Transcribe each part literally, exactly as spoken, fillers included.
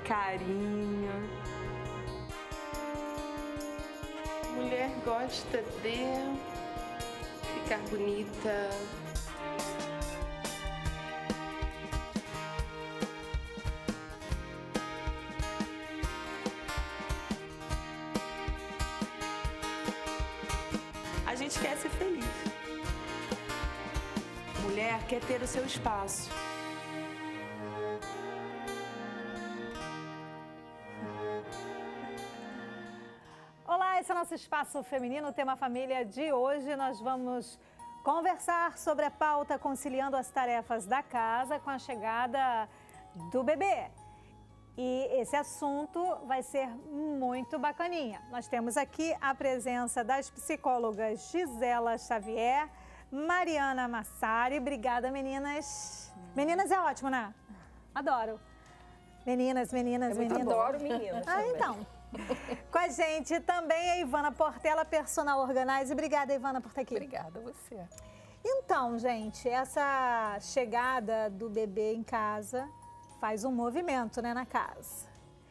carinho. Mulher gosta de ficar bonita. A gente quer ser feliz. Mulher quer ter o seu espaço. Olá, esse é o nosso Espaço Feminino, o tema família de hoje. Nós vamos conversar sobre a pauta conciliando as tarefas da casa com a chegada do bebê. E esse assunto vai ser muito bacaninha. Nós temos aqui a presença das psicólogas Gisela Xavier, Mariana Massari. Obrigada, meninas. Meninas é ótimo, né? Adoro. Meninas, meninas, Eu meninas. adoro meninas. Ah, então. Com a gente também a Ivana Portela, personal organizer. Obrigada, Ivana, por estar aqui. Obrigada a você. Então, gente, essa chegada do bebê em casa faz um movimento, né, na casa.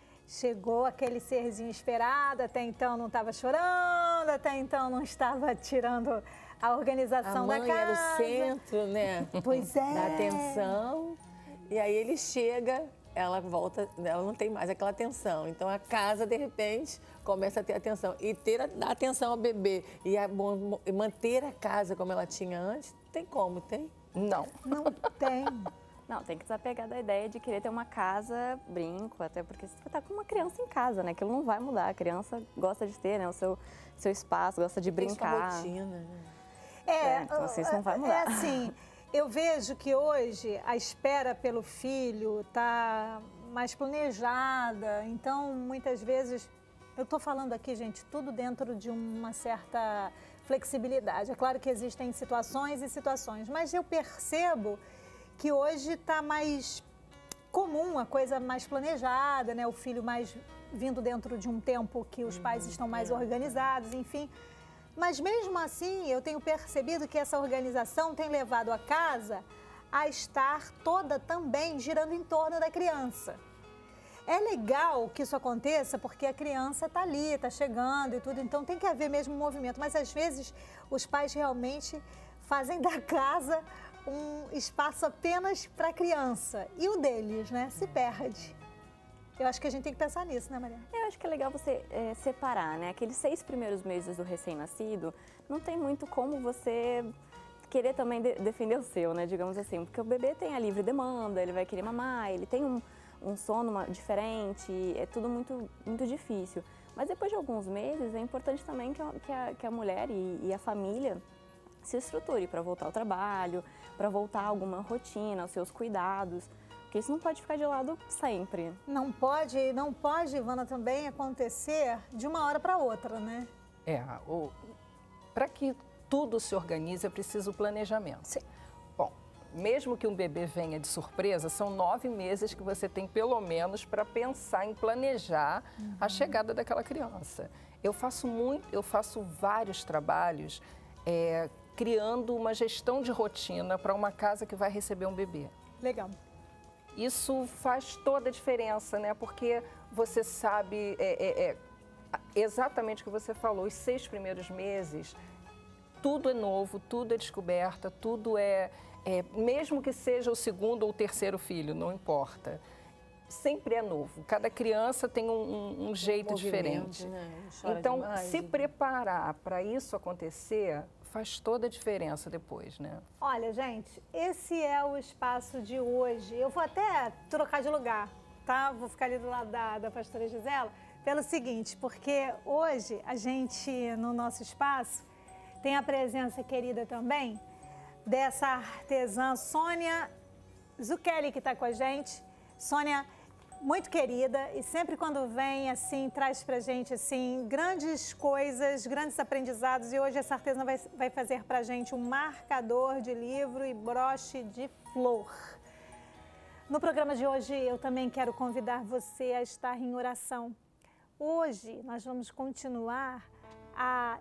Chegou aquele serzinho esperado, até então não estava chorando, até então não estava tirando a organização da casa. A mãe era o centro, né? Pois é. Da atenção. E aí ele chega, ela volta, ela não tem mais aquela atenção. Então a casa, de repente, começa a ter atenção. E ter a, dar atenção ao bebê e, a, e manter a casa como ela tinha antes, tem como, tem? Não. Não tem. Não, tem que desapegar da ideia de querer ter uma casa, brinco, até porque você está com uma criança em casa, né? Aquilo não vai mudar. A criança gosta de ter, né, o seu, seu espaço, gosta de brincar. Tem sua rotina, né? É, é, então assim, isso não vai mudar. É assim, eu vejo que hoje a espera pelo filho está mais planejada, então muitas vezes, eu estou falando aqui, gente, tudo dentro de uma certa flexibilidade. É claro que existem situações e situações, mas eu percebo que hoje está mais comum, a coisa mais planejada, né? O filho mais vindo dentro de um tempo que os pais estão mais organizados, enfim. Mas mesmo assim, eu tenho percebido que essa organização tem levado a casa a estar toda também girando em torno da criança. É legal que isso aconteça porque a criança está ali, está chegando e tudo, então tem que haver mesmo um movimento. Mas às vezes os pais realmente fazem da casa um espaço apenas para a criança e o deles, né, se perde. Eu acho que a gente tem que pensar nisso, né, Mariana? Eu acho que é legal você é, separar, né? Aqueles seis primeiros meses do recém-nascido, não tem muito como você querer também de defender o seu, né, digamos assim, porque o bebê tem a livre demanda, ele vai querer mamar, ele tem um, um sono diferente, é tudo muito, muito difícil. Mas depois de alguns meses, é importante também que a, que a, que a mulher e, e a família se estruture para voltar ao trabalho, para voltar a alguma rotina, aos seus cuidados, porque isso não pode ficar de lado sempre. Não pode, não pode, Ivana, também acontecer de uma hora para outra, né? É, para que tudo se organize é preciso planejamento. Sim. Bom, mesmo que um bebê venha de surpresa, são nove meses que você tem pelo menos para pensar em planejar uhum. a chegada daquela criança. Eu faço muito, eu faço vários trabalhos é, criando uma gestão de rotina para uma casa que vai receber um bebê. Legal. Isso faz toda a diferença, né? Porque você sabe é, é, é, exatamente o que você falou, os seis primeiros meses, tudo é novo, tudo é descoberta, tudo é, é... Mesmo que seja o segundo ou o terceiro filho, não importa. Sempre é novo. Cada criança tem um, um, um jeito diferente. Né? Então, demais, se né? preparar para isso acontecer faz toda a diferença depois, né? Olha, gente, esse é o espaço de hoje. Eu vou até trocar de lugar, tá? Vou ficar ali do lado da, da pastora Gisela, pelo seguinte, porque hoje a gente, no nosso espaço, tem a presença querida também dessa artesã Sônia Zucchelli, que está com a gente. Sônia, muito querida, e sempre quando vem, assim, traz pra gente, assim, grandes coisas, grandes aprendizados, e hoje essa artesã vai, vai fazer pra gente um marcador de livro e broche de flor. No programa de hoje, eu também quero convidar você a estar em oração. Hoje, nós vamos continuar a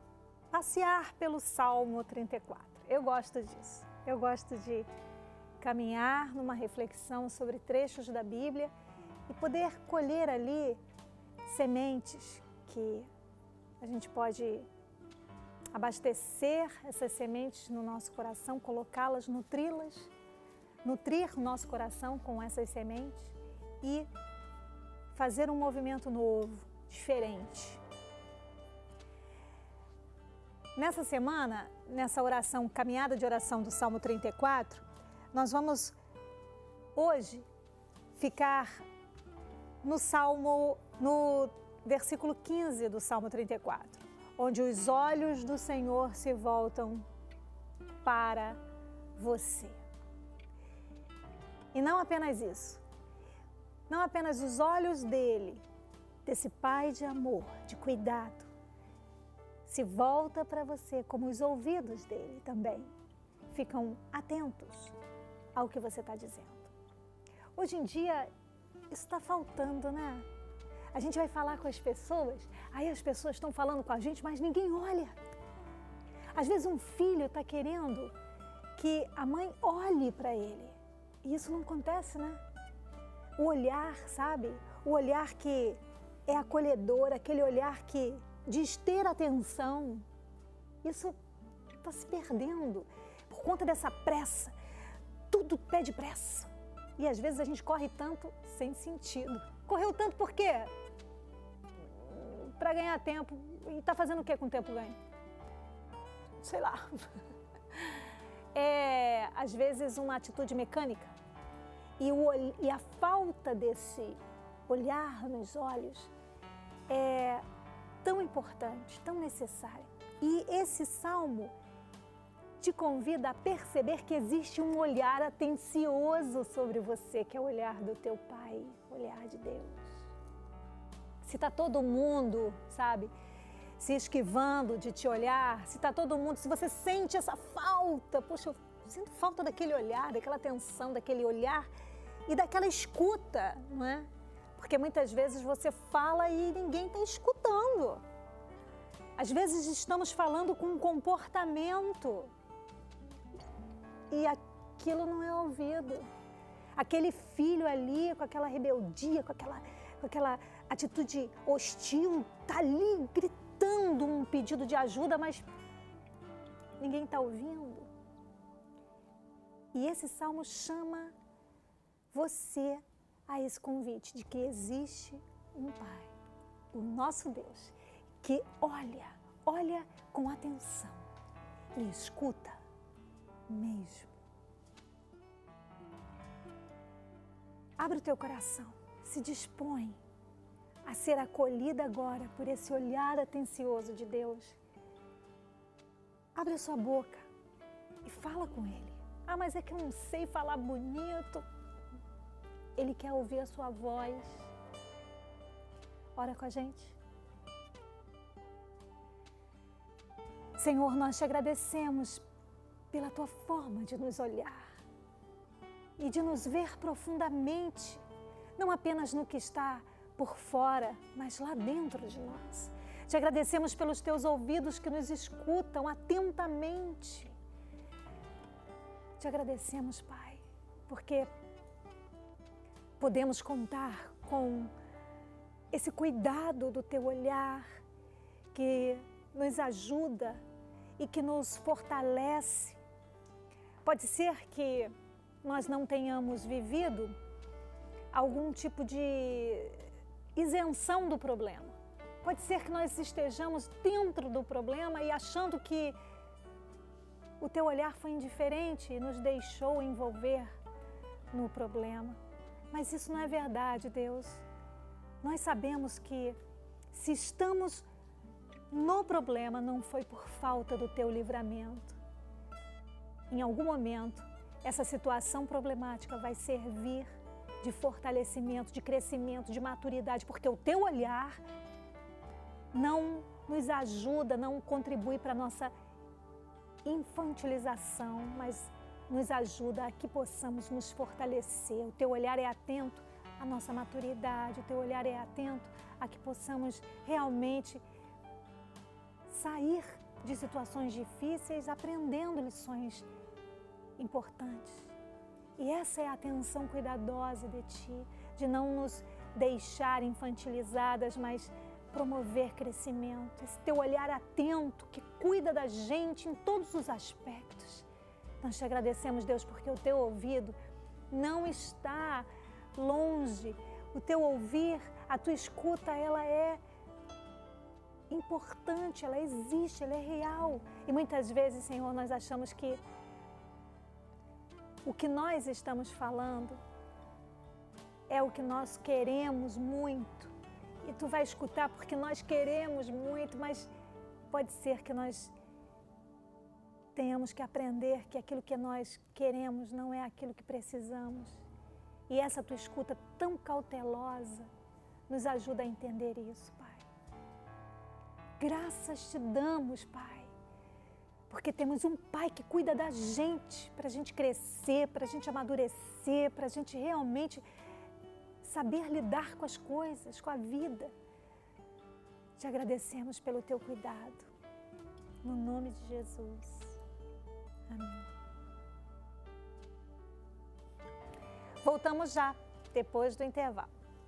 passear pelo Salmo trinta e quatro. Eu gosto disso, eu gosto de caminhar numa reflexão sobre trechos da Bíblia e poder colher ali sementes que a gente pode abastecer essas sementes no nosso coração, colocá-las, nutri-las, nutrir o nosso coração com essas sementes e fazer um movimento novo, diferente. Nessa semana, nessa oração, caminhada de oração do Salmo trinta e quatro, nós vamos hoje ficar no Salmo, no versículo quinze do Salmo trinta e quatro, onde os olhos do Senhor se voltam para você. E não apenas isso, não apenas os olhos dele, desse Pai de amor, de cuidado, se volta para você, como os ouvidos dele também ficam atentos ao que você está dizendo. Hoje em dia, isso está faltando, né? A gente vai falar com as pessoas, aí as pessoas estão falando com a gente, mas ninguém olha. Às vezes um filho está querendo que a mãe olhe para ele, e isso não acontece, né? O olhar, sabe? O olhar que é acolhedor, aquele olhar que diz ter atenção, isso está se perdendo por conta dessa pressa. Tudo pede pressa. E às vezes a gente corre tanto sem sentido. Correu tanto por quê? Para ganhar tempo. E está fazendo o que com o tempo ganho? Sei lá. É, às vezes, uma atitude mecânica. E, o, e a falta desse olhar nos olhos é tão importante, tão necessária. E esse salmo te convida a perceber que existe um olhar atencioso sobre você, que é o olhar do teu Pai, o olhar de Deus. Se está todo mundo, sabe, se esquivando de te olhar, se está todo mundo, se você sente essa falta, poxa, eu sinto falta daquele olhar, daquela atenção, daquele olhar e daquela escuta, não é? Porque muitas vezes você fala e ninguém está escutando. Às vezes estamos falando com um comportamento e aquilo não é ouvido. Aquele filho ali com aquela rebeldia, com aquela, com aquela atitude hostil, está ali gritando um pedido de ajuda, mas ninguém está ouvindo. E esse salmo chama você a esse convite de que existe um Pai, o nosso Deus, que olha, olha com atenção e escuta mesmo. Abre o teu coração, se dispõe a ser acolhida agora por esse olhar atencioso de Deus. Abre a sua boca e fala com Ele. Ah, mas é que eu não sei falar bonito. Ele quer ouvir a sua voz. Ora com a gente. Senhor, nós te agradecemos pela tua forma de nos olhar e de nos ver profundamente, não apenas no que está por fora, mas lá dentro de nós. Te agradecemos pelos teus ouvidos que nos escutam atentamente. Te agradecemos, Pai, porque podemos contar com esse cuidado do teu olhar que nos ajuda e que nos fortalece. Pode ser que nós não tenhamos vivido algum tipo de isenção do problema. Pode ser que nós estejamos dentro do problema e achando que o teu olhar foi indiferente e nos deixou envolver no problema. Mas isso não é verdade, Deus. Nós sabemos que se estamos no problema, não foi por falta do teu livramento. Em algum momento, essa situação problemática vai servir de fortalecimento, de crescimento, de maturidade, porque o teu olhar não nos ajuda, não contribui para a nossa infantilização, mas nos ajuda a que possamos nos fortalecer. O teu olhar é atento à nossa maturidade, o teu olhar é atento a que possamos realmente sair de situações difíceis aprendendo lições importantes. E essa é a atenção cuidadosa de Ti, de não nos deixar infantilizadas, mas promover crescimento. Esse teu olhar atento que cuida da gente em todos os aspectos. Nós te agradecemos, Deus, porque o teu ouvido não está longe. O teu ouvir, a tua escuta, ela é importante, ela existe, ela é real. E muitas vezes, Senhor, nós achamos que o que nós estamos falando é o que nós queremos muito. E tu vai escutar porque nós queremos muito, mas pode ser que nós tenhamos que aprender que aquilo que nós queremos não é aquilo que precisamos. E essa tua escuta tão cautelosa nos ajuda a entender isso, Pai. Graças te damos, Pai, porque temos um Pai que cuida da gente, para a gente crescer, para a gente amadurecer, para a gente realmente saber lidar com as coisas, com a vida. Te agradecemos pelo teu cuidado. No nome de Jesus. Amém. Voltamos já, depois do intervalo.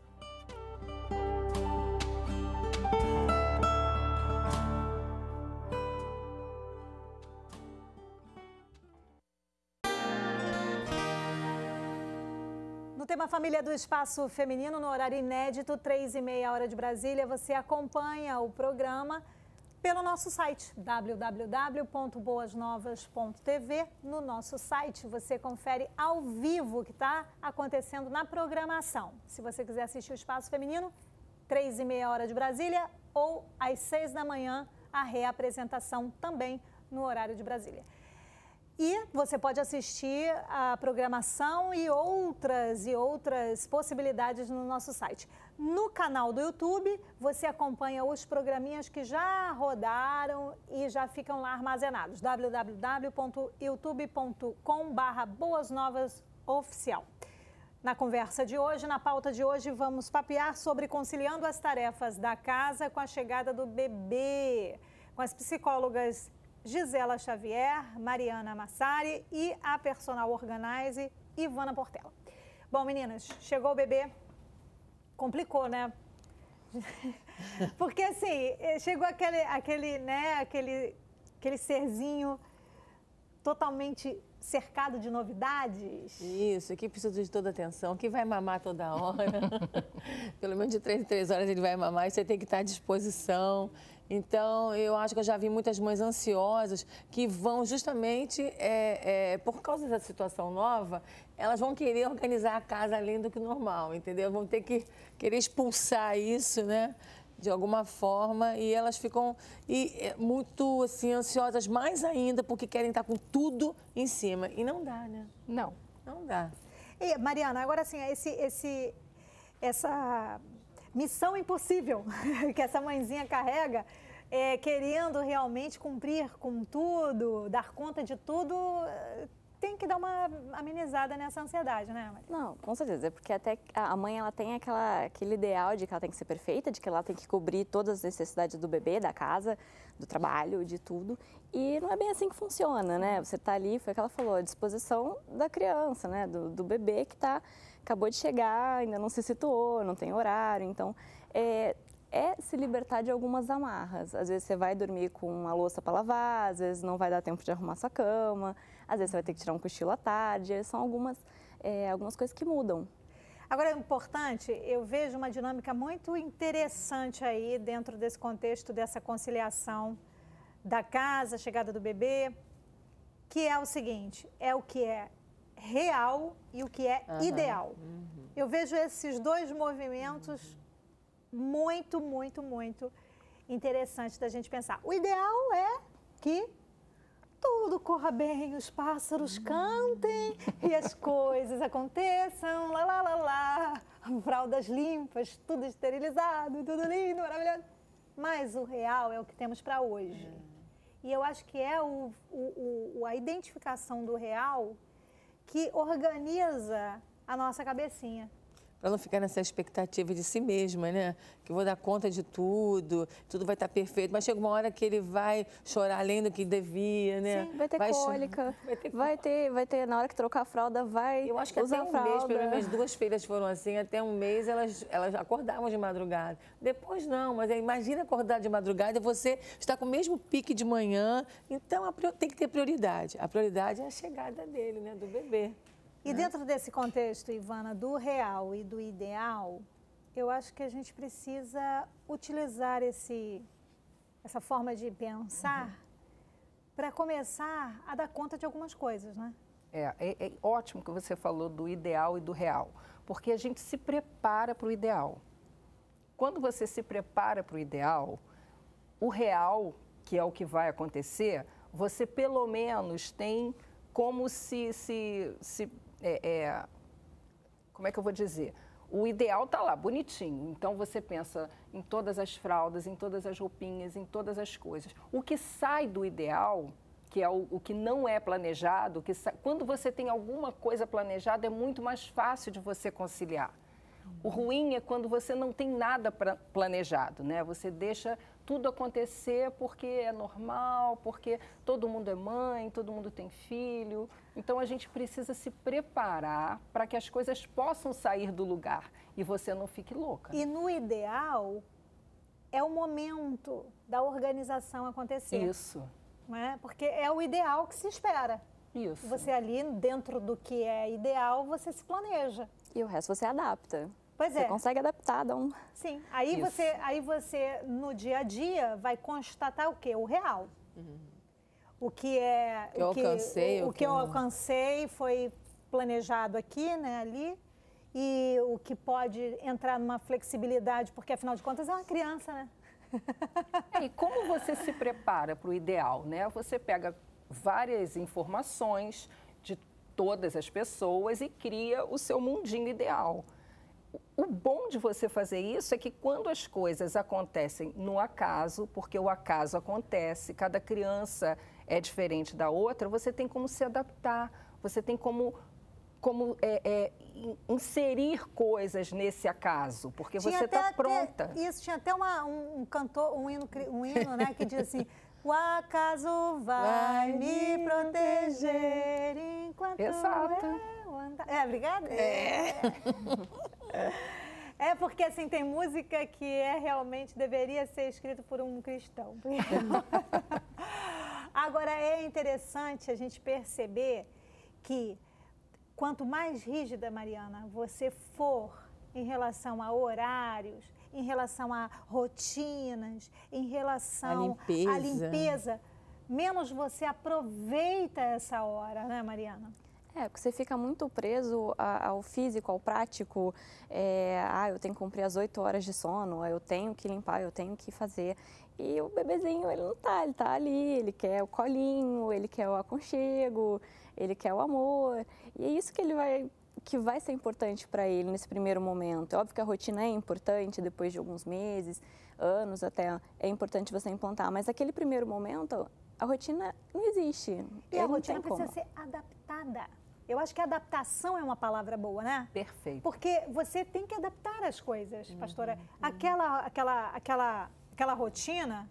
No tema Família do Espaço Feminino, no horário inédito, três e meia hora de Brasília, você acompanha o programa pelo nosso site, w w w ponto boas novas ponto t v. No nosso site, você confere ao vivo o que está acontecendo na programação. Se você quiser assistir o Espaço Feminino, três e meia hora de Brasília, ou às seis da manhã, a reapresentação também no horário de Brasília. E você pode assistir a programação e outras e outras possibilidades no nosso site. No canal do YouTube, você acompanha os programinhas que já rodaram e já ficam lá armazenados. w w w ponto youtube ponto com barra boas novas oficial. Na conversa de hoje, na pauta de hoje, vamos papear sobre conciliando as tarefas da casa com a chegada do bebê, com as psicólogas Gisela Xavier, Mariana Massari e a personal organizer Ivana Portela. Bom, meninas, chegou o bebê, complicou, né? Porque assim, chegou aquele, aquele, né, aquele, aquele serzinho totalmente cercado de novidades. Isso, que precisa de toda atenção, que vai mamar toda hora. Pelo menos de três em três horas ele vai mamar e você tem que estar à disposição. Então, eu acho que eu já vi muitas mães ansiosas que vão justamente, é, é, por causa da situação nova, elas vão querer organizar a casa além do que normal, entendeu? Vão ter que querer expulsar isso, né? De alguma forma, e elas ficam e, muito assim, ansiosas mais ainda porque querem estar com tudo em cima. E não dá, né? Não. Não dá. E, Mariana, agora assim, esse, esse, essa missão impossível que essa mãezinha carrega, é, querendo realmente cumprir com tudo, dar conta de tudo, tem que dar uma amenizada nessa ansiedade, né, Maria? Não, com certeza, porque até a mãe ela tem aquela, aquele ideal de que ela tem que ser perfeita, de que ela tem que cobrir todas as necessidades do bebê, da casa, do trabalho, de tudo. E não é bem assim que funciona, né? Você está ali, foi o que ela falou, à disposição da criança, né? Do, do bebê que tá, acabou de chegar, ainda não se situou, não tem horário. Então, é, é se libertar de algumas amarras. Às vezes você vai dormir com a louça para lavar, às vezes não vai dar tempo de arrumar sua cama, às vezes você vai ter que tirar um cochilo à tarde. São algumas, é, algumas coisas que mudam. Agora, é importante, eu vejo uma dinâmica muito interessante aí dentro desse contexto, dessa conciliação da casa, chegada do bebê, que é o seguinte, é o que é real e o que é uhum. ideal. Uhum. Eu vejo esses dois movimentos uhum. muito, muito, muito interessantes da gente pensar. O ideal é que tudo corra bem, os pássaros cantem e as coisas aconteçam, lá, lá, lá, lá, fraldas limpas, tudo esterilizado, tudo lindo, maravilhoso. Mas o real é o que temos para hoje. E eu acho que é o, o, o, a identificação do real que organiza a nossa cabecinha. para não ficar nessa expectativa de si mesma, né? Que eu vou dar conta de tudo, tudo vai estar perfeito. Mas chega uma hora que ele vai chorar além do que devia, né? Sim, vai ter vai cólica, vai ter, vai ter, vai ter, na hora que trocar a fralda, vai Eu acho que usar até um fralda. mês, pelo menos minhas duas filhas foram assim, até um mês elas, elas acordavam de madrugada. Depois não, mas imagina acordar de madrugada e você está com o mesmo pique de manhã, então a, tem que ter prioridade. A prioridade é a chegada dele, né? Do bebê. E dentro desse contexto, Ivana, do real e do ideal, eu acho que a gente precisa utilizar esse, essa forma de pensar uhum. para começar a dar conta de algumas coisas, né? É, é, é ótimo que você falou do ideal e do real, porque a gente se prepara para o ideal. Quando você se prepara para o ideal, o real, que é o que vai acontecer, você pelo menos tem como se... se, se É, é, como é que eu vou dizer? O ideal está lá, bonitinho. Então, você pensa em todas as fraldas, em todas as roupinhas, em todas as coisas. O que sai do ideal, que é o, o que não é planejado, que sa... quando você tem alguma coisa planejada, é muito mais fácil de você conciliar. O ruim é quando você não tem nada pra, planejado, né? Você deixa tudo acontecer porque é normal, porque todo mundo é mãe, todo mundo tem filho. Então, a gente precisa se preparar para que as coisas possam sair do lugar e você não fique louca. E no ideal, é o momento da organização acontecer. Isso. Não é? Porque é o ideal que se espera. Isso. Você ali, dentro do que é ideal, você se planeja. E o resto você adapta. Pois você é. Você consegue adaptar, dá um... Sim. Aí você, aí você, no dia a dia, vai constatar o quê? O real. Uhum. O que é... Que eu o que, alcancei. O, o o que, que eu alcancei foi planejado aqui, né, ali. E o que pode entrar numa flexibilidade, porque, afinal de contas, é uma criança, né? É, e como você se prepara para o ideal, né? Você pega várias informações de todas as pessoas e cria o seu mundinho ideal. O bom de você fazer isso é que quando as coisas acontecem no acaso, porque o acaso acontece, cada criança é diferente da outra, você tem como se adaptar, você tem como, como é, é, inserir coisas nesse acaso, porque tinha você está pronta. Até, isso, tinha até uma, um, um cantor, um hino, um hino né, que diz assim... O acaso vai, vai me proteger enquanto Exato. eu andar. É, obrigada? É. É porque, assim, tem música que é realmente, deveria ser escrita por um cristão. Agora, é interessante a gente perceber que quanto mais rígida, Mariana, você for em relação a horários, em relação a rotinas, em relação à limpeza. à limpeza, menos você aproveita essa hora, né, Mariana? É, porque você fica muito preso ao físico, ao prático. É, ah, eu tenho que cumprir as oito horas de sono, eu tenho que limpar, eu tenho que fazer. E o bebezinho, ele não tá, ele tá ali, ele quer o colinho, ele quer o aconchego, ele quer o amor. E é isso que ele vai... que vai ser importante para ele nesse primeiro momento. É óbvio que a rotina é importante, depois de alguns meses, anos até, é importante você implantar, mas aquele primeiro momento, a rotina não existe. E a rotina precisa ser adaptada. Eu acho que adaptação é uma palavra boa, né? Perfeito. Porque você tem que adaptar as coisas, pastora. Uhum, uhum. Aquela, aquela, aquela, aquela rotina,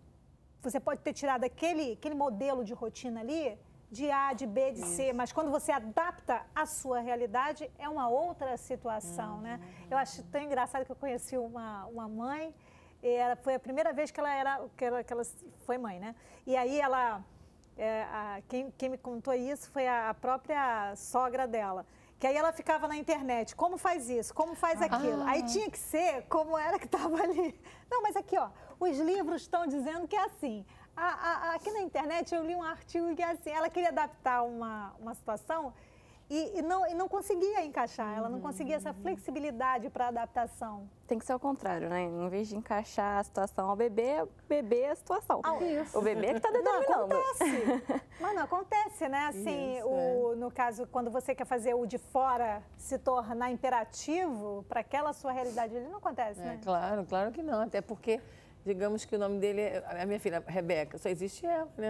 você pode ter tirado aquele, aquele modelo de rotina ali, de A, de B, de C, mas quando você adapta a sua realidade, é uma outra situação, uhum, né? Eu acho tão engraçado que eu conheci uma, uma mãe, e ela, foi a primeira vez que ela, era, que ela, que ela foi mãe, né? E aí ela, é, a, quem, quem me contou isso foi a própria sogra dela. Que aí ela ficava na internet, como faz isso, como faz aquilo. Ah. Aí tinha que ser como era que estava ali. Não, mas aqui, ó, os livros estão dizendo que é assim. A, a, aqui na internet eu li um artigo que é assim, ela queria adaptar uma, uma situação e, e, não, e não conseguia encaixar, ela não conseguia essa flexibilidade para adaptação. Tem que ser ao contrário, né? Em vez de encaixar a situação ao bebê, o bebê é a situação. Ah, isso. O bebê é que está determinando. Não acontece. Mas não acontece, né? Assim, isso, o, é. no caso, quando você quer fazer o de fora se tornar imperativo para aquela sua realidade, ele não acontece, é, né? Claro, claro que não. Até porque, digamos que o nome dele é a minha filha, Rebeca, só existe ela, né?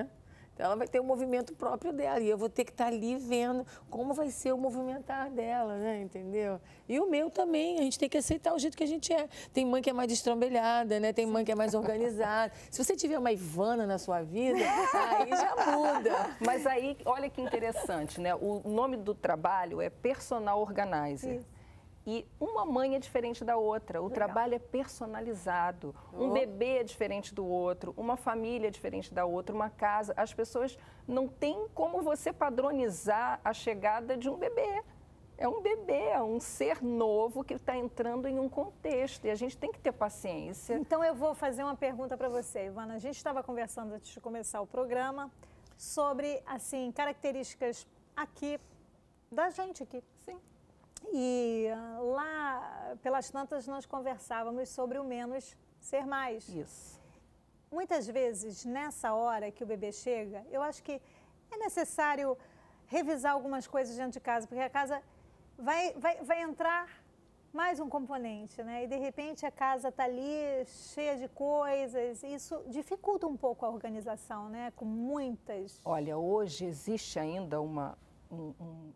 Então, ela vai ter o movimento próprio dela e eu vou ter que estar ali vendo como vai ser o movimentar dela, né? Entendeu? E o meu também, a gente tem que aceitar o jeito que a gente é. Tem mãe que é mais destrambelhada, né? Tem mãe que é mais organizada. Se você tiver uma Ivana na sua vida, aí já muda. Mas aí, olha que interessante, né? O nome do trabalho é Personal Organizer. Isso. E uma mãe é diferente da outra, o Legal. Trabalho é personalizado, um oh. bebê é diferente do outro, uma família é diferente da outra, uma casa. As pessoas não têm como você padronizar a chegada de um bebê. É um bebê, é um ser novo que está entrando em um contexto e a gente tem que ter paciência. Então eu vou fazer uma pergunta para você, Ivana. A gente estava conversando antes de começar o programa sobre, assim, características aqui, da gente aqui. Sim. E lá, pelas tantas, nós conversávamos sobre o menos ser mais. Isso. Muitas vezes, nessa hora que o bebê chega, eu acho que é necessário revisar algumas coisas dentro de casa, porque a casa vai, vai, vai entrar mais um componente, né? E, de repente, a casa está ali cheia de coisas. Isso dificulta um pouco a organização, né? Com muitas... Olha, hoje existe ainda uma... Um, um...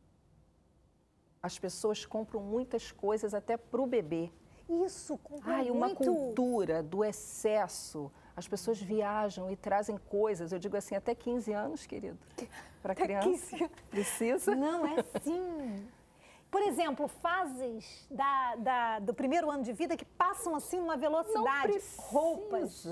As pessoas compram muitas coisas até para o bebê. Isso, Ai, uma muito... cultura do excesso. As pessoas viajam e trazem coisas, eu digo assim, até quinze anos, querido, para a criança. quinze... Precisa? Não, é sim. Por exemplo, fases da, da, do primeiro ano de vida que passam assim numa velocidade. Não precisa. Roupas.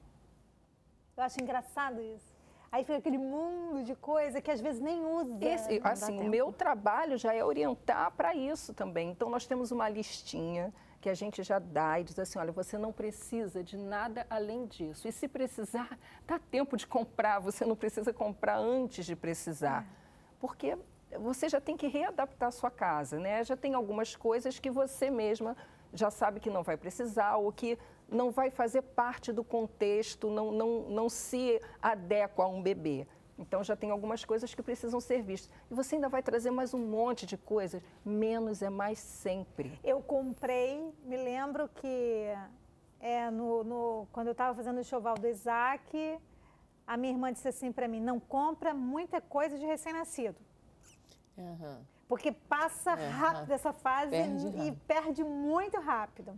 Eu acho engraçado isso. Aí fica aquele mundo de coisa que às vezes nem usa. Esse, assim, o meu trabalho já é orientar para isso também. Então, nós temos uma listinha que a gente já dá e diz assim, olha, você não precisa de nada além disso. E se precisar, dá tempo de comprar, você não precisa comprar antes de precisar. É. Porque você já tem que readaptar a sua casa, né? Já tem algumas coisas que você mesma já sabe que não vai precisar ou que não vai fazer parte do contexto, não, não, não se adequa a um bebê. Então, já tem algumas coisas que precisam ser vistas. E você ainda vai trazer mais um monte de coisas. Menos é mais sempre. Eu comprei, me lembro que é, no, no, quando eu estava fazendo o enxoval do Isaac, a minha irmã disse assim para mim, não compra muita coisa de recém-nascido. Uhum. Porque passa uhum. rápido essa fase perde e rápido. perde muito rápido.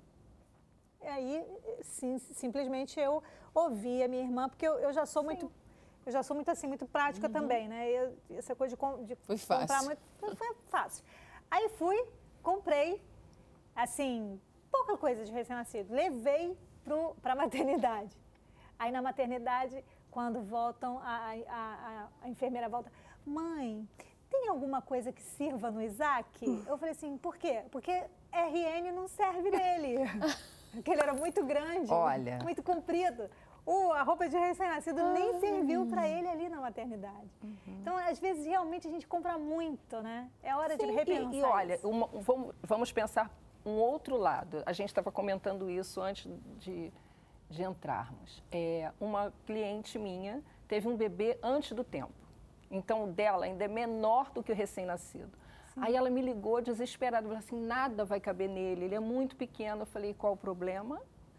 E aí, sim, simplesmente eu ouvi a minha irmã, porque eu, eu já sou sim. muito... Eu já sou muito assim, muito prática uhum. também, né? Eu, essa coisa de, de foi comprar fácil. muito... Foi, foi fácil. Aí fui, comprei, assim, pouca coisa de recém-nascido. Levei para a maternidade. Aí na maternidade, quando voltam, a, a, a, a enfermeira volta, mãe, tem alguma coisa que sirva no Isaac? Uhum. Eu falei assim, por quê? Porque R N não serve nele. Porque ele era muito grande, Olha. muito comprido. Uh, a roupa de recém-nascido ah, nem serviu para ele ali na maternidade. Uhum. Então, às vezes, realmente a gente compra muito, né? É hora Sim, de repensar. E, e olha, uma, vamos, vamos pensar um outro lado. A gente estava comentando isso antes de, de entrarmos. É, uma cliente minha teve um bebê antes do tempo. Então, o dela ainda é menor do que o recém-nascido. Aí ela me ligou desesperada, falou assim, nada vai caber nele, ele é muito pequeno. Eu falei, qual o problema?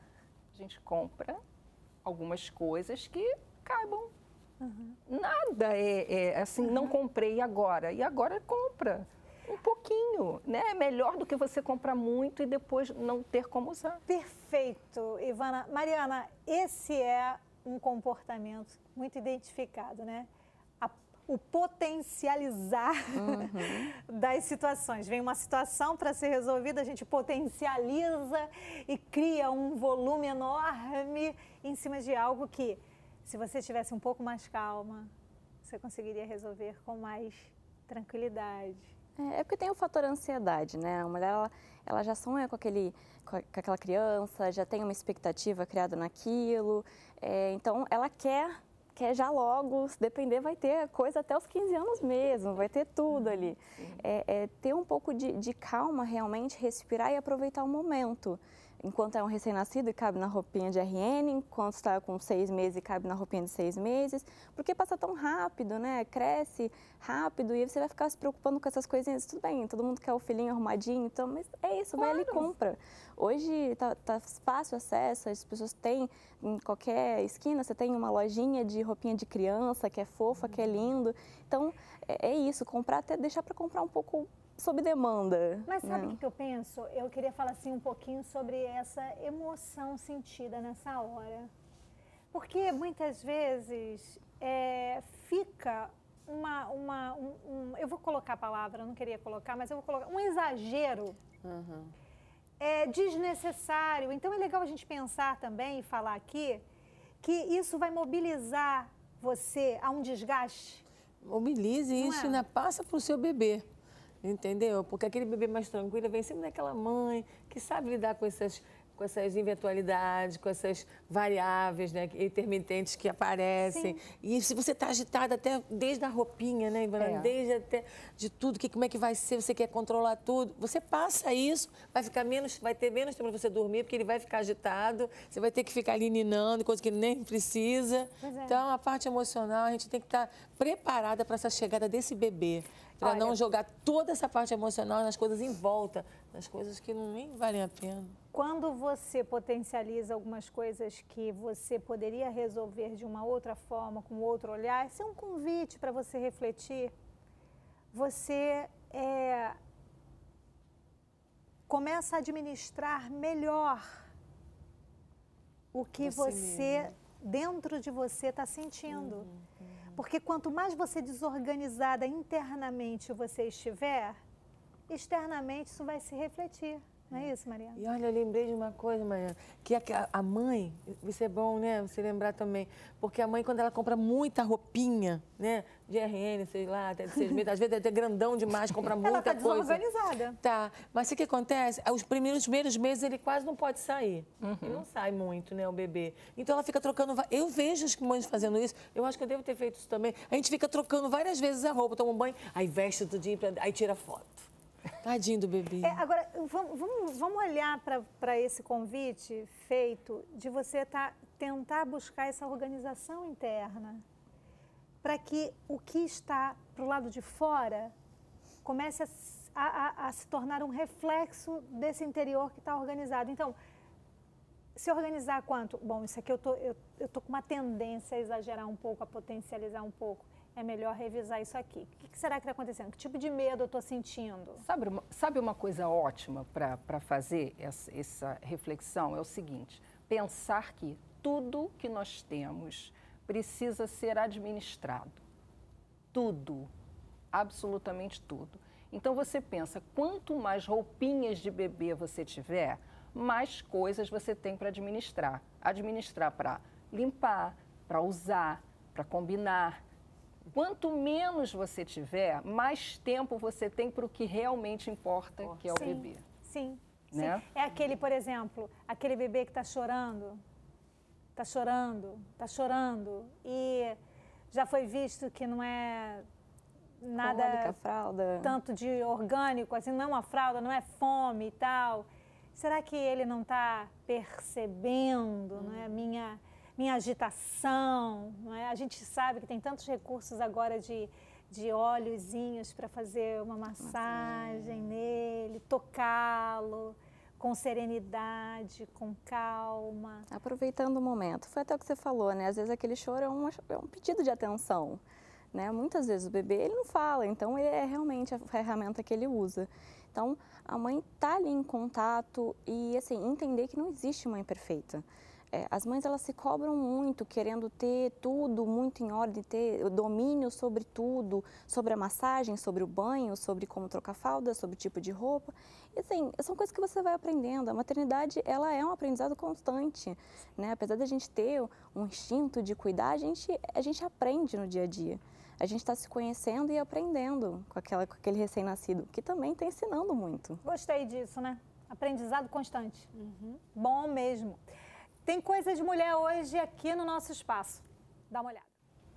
A gente compra algumas coisas que caibam. Uhum. Nada é, é assim, uhum. não comprei agora. E agora compra um pouquinho, né? É melhor do que você comprar muito e depois não ter como usar. Perfeito, Ivana. Mariana, esse é um comportamento muito identificado, né? A, o potencializar uhum. das situações. Vem uma situação para ser resolvida, a gente potencializa e cria um volume enorme em cima de algo que, se você estivesse um pouco mais calma, você conseguiria resolver com mais tranquilidade. É, é porque tem o fator ansiedade, né? A mulher, ela, ela já sonha com, aquele, com aquela criança, já tem uma expectativa criada naquilo, é, então ela quer, quer já logo, se depender, vai ter coisa até os quinze anos mesmo, vai ter tudo ali. É, é ter um pouco de, de calma, realmente, respirar e aproveitar o momento. Enquanto é um recém-nascido e cabe na roupinha de R N, enquanto está com seis meses e cabe na roupinha de seis meses, porque passa tão rápido, né? Cresce rápido e aí você vai ficar se preocupando com essas coisinhas. Tudo bem, todo mundo quer o filhinho arrumadinho, então, mas é isso, claro. Vai ali e compra. Hoje tá, tá fácil acesso, as pessoas têm, em qualquer esquina, você tem uma lojinha de roupinha de criança, que é fofa, que é lindo. Então, é, é isso, comprar, até deixar para comprar um pouco sob demanda. Mas sabe o né? que eu penso? Eu queria falar assim um pouquinho sobre essa emoção sentida nessa hora. Porque muitas vezes é, fica uma, uma um, um, eu vou colocar a palavra, eu não queria colocar, mas eu vou colocar um exagero Uhum. é, desnecessário. Então é legal a gente pensar também e falar aqui que isso vai mobilizar você a um desgaste. Mobilize Não isso é? e ainda passa para o seu bebê. Entendeu? Porque aquele bebê mais tranquilo vem sempre daquela mãe que sabe lidar com essas, com essas eventualidades, com essas variáveis, né, intermitentes que aparecem. Sim. E se você está agitada até desde a roupinha, né, Ivana? É. Desde até de tudo, que, como é que vai ser, você quer controlar tudo. Você passa isso, vai ficar menos, vai ter menos tempo para você dormir, porque ele vai ficar agitado, você vai ter que ficar ali ninando, coisa que ele nem precisa. Pois é. Então, a parte emocional, a gente tem que estar preparada para essa chegada desse bebê. Para Olha, não jogar toda essa parte emocional nas coisas em volta, nas coisas que não, nem valem a pena. Quando você potencializa algumas coisas que você poderia resolver de uma outra forma, com outro olhar, isso é um convite para você refletir. Você é, começa a administrar melhor o que Você você, mesmo. dentro de você, está sentindo. Porque quanto mais você desorganizada internamente você estiver, externamente isso vai se refletir. Não é isso, Mariana? E olha, eu lembrei de uma coisa, Mariana, que a, a mãe, isso é bom, né, você lembrar também, porque a mãe, quando ela compra muita roupinha, né, de R N, sei lá, até de seis meses, às vezes é até grandão demais, compra muita Ela está coisa. desorganizada. Tá, mas o que acontece? Os primeiros, primeiros meses ele quase não pode sair. Ele não sai muito, né, o bebê. Então ela fica trocando. va- Eu vejo as mães fazendo isso, eu acho que eu devo ter feito isso também. A gente fica trocando várias vezes a roupa, toma um banho, aí veste tudo, aí tira foto. Tadinho do bebê. É, agora, vamos, vamos, vamos olhar para esse convite feito de você tá, tentar buscar essa organização interna para que o que está para o lado de fora comece a, a, a, a se tornar um reflexo desse interior que está organizado. Então, se organizar quanto? Bom, isso aqui eu tô, eu, eu tô com uma tendência a exagerar um pouco, a potencializar um pouco. É melhor revisar isso aqui. O que, que será que está acontecendo? Que tipo de medo eu estou sentindo? Sabe uma, sabe uma coisa ótima para fazer essa, essa reflexão? É o seguinte, pensar que tudo que nós temos precisa ser administrado. Tudo, absolutamente tudo. Então você pensa, quanto mais roupinhas de bebê você tiver, mais coisas você tem para administrar. Administrar para limpar, para usar, para combinar. Quanto menos você tiver, mais tempo você tem para o que realmente importa, que é o sim, bebê. Sim, Né? sim. É aquele, por exemplo, aquele bebê que está chorando, está chorando, está chorando e já foi visto que não é nada Cólica, fralda. tanto de orgânico, assim, não é uma fralda, não é fome e tal. Será que ele não está percebendo, não é, a minha... minha agitação, não é? A gente sabe que tem tantos recursos agora de, de óleozinhos para fazer uma massagem nele, tocá-lo com serenidade, com calma. Aproveitando o momento. Foi até o que você falou, né? Às vezes aquele choro é um, é um pedido de atenção, né? Muitas vezes o bebê, ele não fala, então ele é realmente a ferramenta que ele usa. Então, a mãe tá ali em contato e, assim, entender que não existe mãe perfeita. É, as mães, elas se cobram muito, querendo ter tudo muito em ordem, ter o domínio sobre tudo, sobre a massagem, sobre o banho, sobre como trocar fralda, sobre o tipo de roupa. E, assim, são coisas que você vai aprendendo. A maternidade, ela é um aprendizado constante, né? Apesar da gente ter um instinto de cuidar, a gente, a gente aprende no dia a dia. A gente está se conhecendo e aprendendo com, aquela, com aquele recém-nascido, que também está ensinando muito. Gostei disso, né? Aprendizado constante. Uhum. Bom mesmo. Tem coisa de mulher hoje aqui no nosso espaço. Dá uma olhada.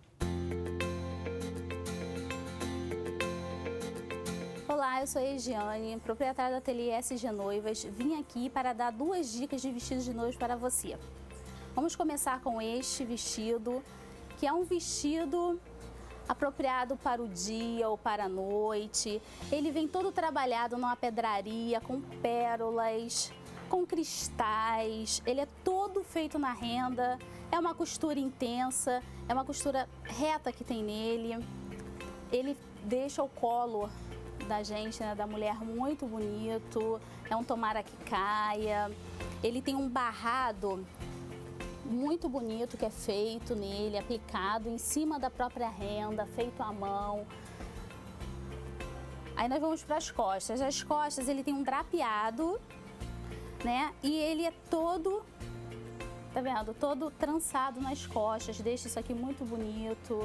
Olá, eu sou a Egiane, proprietária do ateliê S G Noivas. Vim aqui para dar duas dicas de vestidos de noiva para você. Vamos começar com este vestido, que é um vestido apropriado para o dia ou para a noite. Ele vem todo trabalhado numa pedraria, com pérolas. com cristais, ele é todo feito na renda, é uma costura intensa, é uma costura reta que tem nele. Ele deixa o colo da gente, né, da mulher, muito bonito, é um tomara que caia. Ele tem um barrado muito bonito que é feito nele, aplicado em cima da própria renda, feito à mão. Aí nós vamos para as costas. As costas, ele tem um drapeado, né, e ele é todo, tá vendo, todo trançado nas costas, deixa isso aqui muito bonito.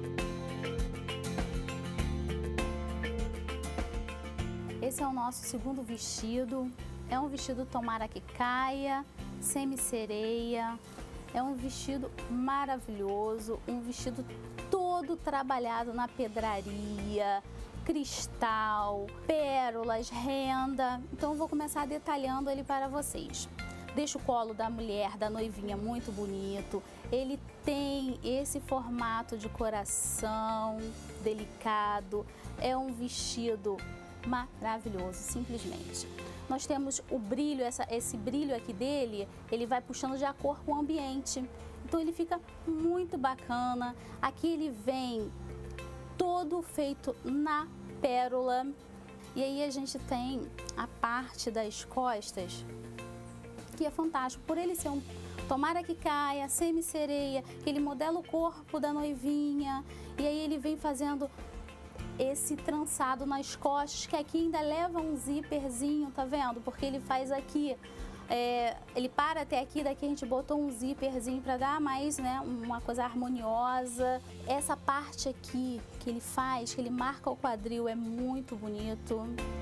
Esse é o nosso segundo vestido, é um vestido tomara que caia, semi-sereia, é um vestido maravilhoso, um vestido todo trabalhado na pedraria, cristal, pérolas, renda. Então eu vou começar detalhando ele para vocês. Deixa o colo da mulher, da noivinha, muito bonito. Ele tem esse formato de coração delicado, é um vestido maravilhoso, simplesmente. Nós temos o brilho, essa, esse brilho aqui dele, ele vai puxando de acordo com o ambiente. Então ele fica muito bacana. Aqui ele vem todo feito na pérola. E aí a gente tem a parte das costas, que é fantástico. Por ele ser um tomara que caia, semi-sereia, que ele modela o corpo da noivinha. E aí ele vem fazendo esse trançado nas costas, que aqui ainda leva um zíperzinho, tá vendo? Porque ele faz aqui, é, ele para até aqui, daqui a gente botou um zíperzinho para dar mais, né, uma coisa harmoniosa. Essa parte aqui que ele faz, que ele marca o quadril, é muito bonito.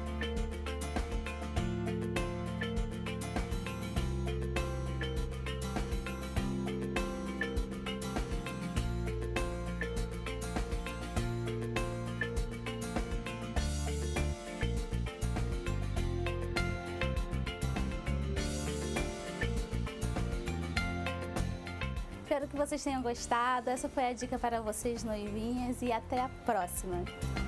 Espero que vocês tenham gostado. Essa foi a dica para vocês, noivinhas, e até a próxima.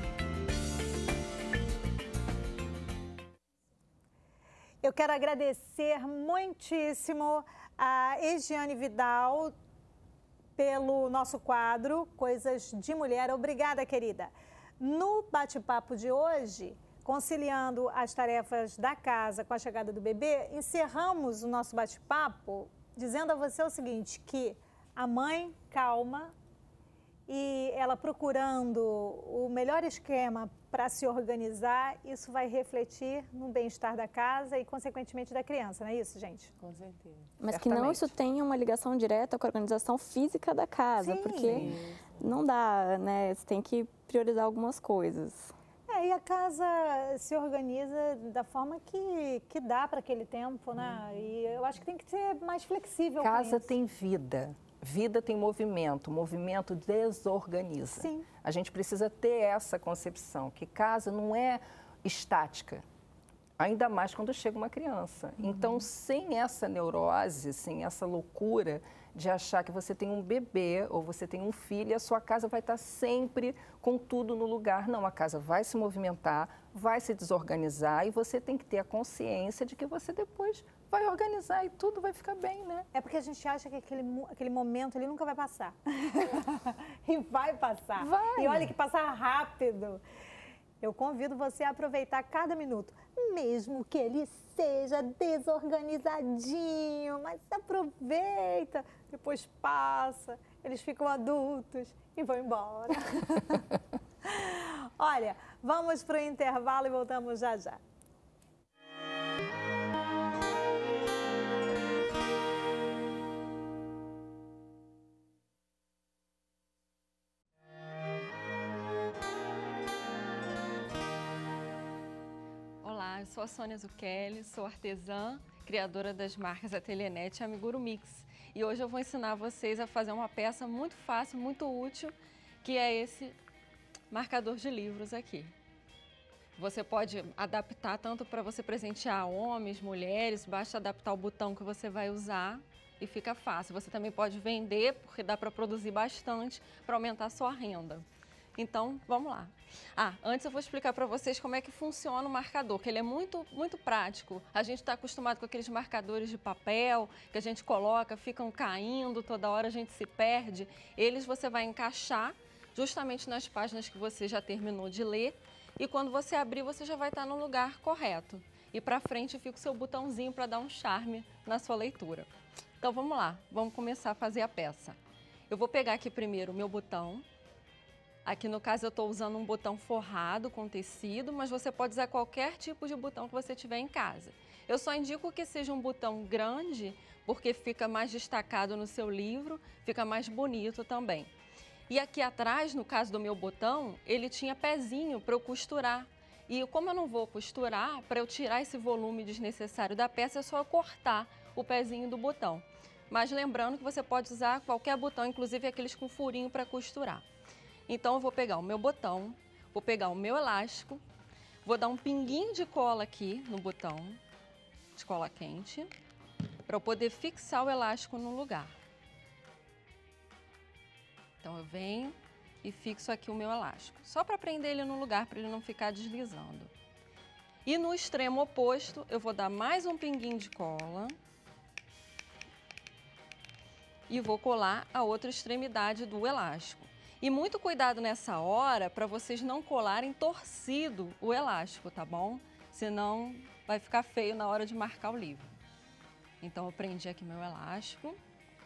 Eu quero agradecer muitíssimo a Egiane Vidal pelo nosso quadro Coisas de Mulher. Obrigada, querida. No bate-papo de hoje, conciliando as tarefas da casa com a chegada do bebê, encerramos o nosso bate-papo dizendo a você o seguinte, que a mãe calma e ela procurando o melhor esquema para se organizar, isso vai refletir no bem-estar da casa e, consequentemente, da criança, não é isso, gente? Com certeza. Mas que não isso tenha uma ligação direta com a organização física da casa, Sim. porque não dá, né? Você tem que priorizar algumas coisas. É, e a casa se organiza da forma que, que dá para aquele tempo, né? Uhum. E eu acho que tem que ser mais flexível. Casa tem vida. Vida tem movimento, movimento desorganiza. Sim. A gente precisa ter essa concepção, que casa não é estática, ainda mais quando chega uma criança. Uhum. Então, sem essa neurose, sem essa loucura de achar que você tem um bebê ou você tem um filho e a sua casa vai estar sempre com tudo no lugar. Não, a casa vai se movimentar, vai se desorganizar e você tem que ter a consciência de que você depois vai organizar e tudo vai ficar bem, né? É porque a gente acha que aquele, aquele momento ele nunca vai passar. E vai passar. Vai. E olha que passa rápido. Eu convido você a aproveitar cada minuto, mesmo que ele seja desorganizadinho, mas aproveita, depois passa, eles ficam adultos e vão embora. Olha, vamos para o intervalo e voltamos já já. Eu sou a Sônia Zucchelli, sou artesã, criadora das marcas Ateliê Net e Amiguru Mix. E hoje eu vou ensinar vocês a fazer uma peça muito fácil, muito útil, que é esse marcador de livros aqui. Você pode adaptar tanto para você presentear homens, mulheres, basta adaptar o botão que você vai usar e fica fácil. Você também pode vender, porque dá para produzir bastante para aumentar a sua renda. Então, vamos lá. Ah, antes eu vou explicar para vocês como é que funciona o marcador, que ele é muito, muito prático. A gente está acostumado com aqueles marcadores de papel que a gente coloca, ficam caindo, toda hora a gente se perde. Eles você vai encaixar justamente nas páginas que você já terminou de ler e quando você abrir você já vai estar no lugar correto. E para frente fica o seu botãozinho para dar um charme na sua leitura. Então vamos lá, vamos começar a fazer a peça. Eu vou pegar aqui primeiro o meu botão. Aqui no caso eu estou usando um botão forrado com tecido, mas você pode usar qualquer tipo de botão que você tiver em casa. Eu só indico que seja um botão grande, porque fica mais destacado no seu livro, fica mais bonito também. E aqui atrás, no caso do meu botão, ele tinha pezinho para eu costurar. E como eu não vou costurar, para eu tirar esse volume desnecessário da peça, é só eu cortar o pezinho do botão. Mas lembrando que você pode usar qualquer botão, inclusive aqueles com furinho para costurar. Então eu vou pegar o meu botão, vou pegar o meu elástico, vou dar um pinguinho de cola aqui no botão, de cola quente, para eu poder fixar o elástico no lugar. Então eu venho e fixo aqui o meu elástico, só para prender ele no lugar, para ele não ficar deslizando. E no extremo oposto, eu vou dar mais um pinguinho de cola e vou colar a outra extremidade do elástico. E muito cuidado nessa hora para vocês não colarem torcido o elástico, tá bom? Senão vai ficar feio na hora de marcar o livro. Então eu prendi aqui meu elástico.